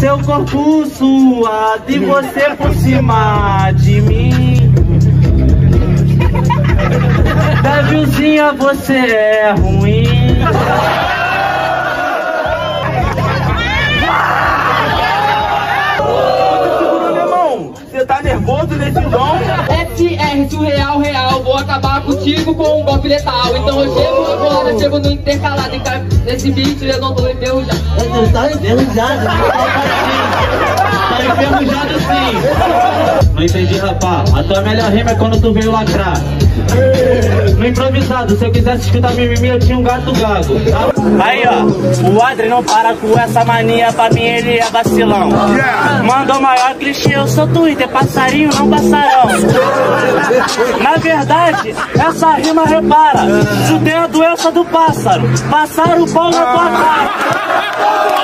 Seu corpo suado e você por cima de mim. Devilzinha, você é ruim. Você tá nervoso nesse dom? SR, surreal, real, vou acabar contigo com um golpe letal. Então eu chego agora, chego no intercalado. Nesse beat eu não tô enferrujado. Tá enferrujado? Tá enferrujado sim. Não entendi, rapá. A tua melhor rima é quando tu veio lacrar. No improvisado, se eu quisesse escutar mimimi, eu tinha um gato gago. Aí ó, o Adri não para com essa mania, pra mim ele é vacilão. Mandou maior clichê, eu sou Twitter, passarinho não passarão. Na verdade, essa rima repara, tu tem a doença do pássaro, passaram o pau na tua cara.